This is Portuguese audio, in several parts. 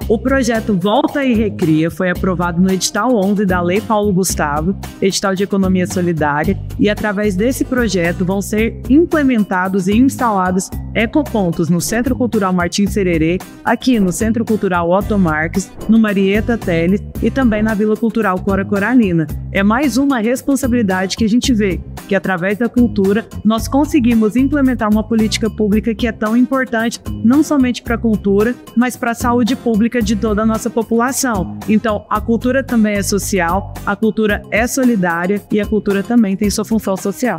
O projeto Volta e Recria foi aprovado no edital 11 da Lei Paulo Gustavo, edital de economia solidária, e através desse projeto vão ser implementados e instalados ecopontos no Centro Cultural Martins Sererê, aqui no Centro Cultural Otto Marques, no Marieta Teles e também na Vila Cultural Cora Coralina. É mais uma responsabilidade que a gente vê, que através da cultura nós conseguimos implementar uma política pública que é tão importante, não somente para a cultura, mas para a saúde pública de toda a nossa população. Então, a cultura também é social, a cultura é solidária e a cultura também tem sua função social.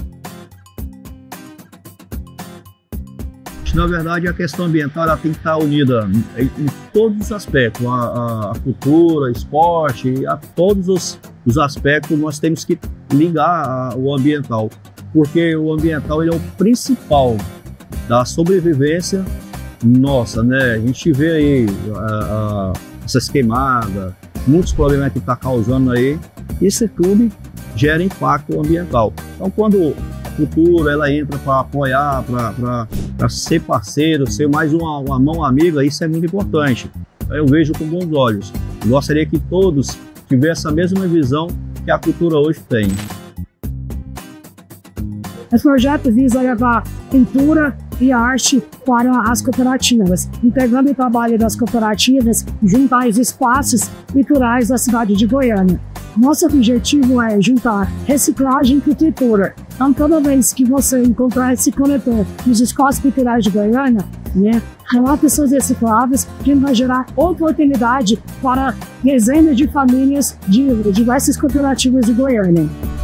Na verdade, a questão ambiental ela tem que estar unida em todos os aspectos, a cultura, esporte, a todos os aspectos nós temos que ligar o ambiental, porque o ambiental ele é o principal da sobrevivência nossa, né? A gente vê aí essas queimadas, muitos problemas que está causando aí, isso tudo gera impacto ambiental. Então, quando a cultura ela entra para apoiar, para ser parceiro, ser mais uma mão amiga, isso é muito importante. Eu vejo com bons olhos. Eu gostaria que todos tivessem a mesma visão que a cultura hoje tem. Esse projeto visa levar cultura e arte para as cooperativas, integrando o trabalho das cooperativas junto aos espaços culturais da cidade de Goiânia. Nosso objetivo é juntar reciclagem e cultura. Então, toda vez que você encontrar esse coletor nos espaços culturais de Goiânia, relate seus recicláveis, que vai gerar oportunidade para dezenas de famílias de diversas cooperativas de Goiânia.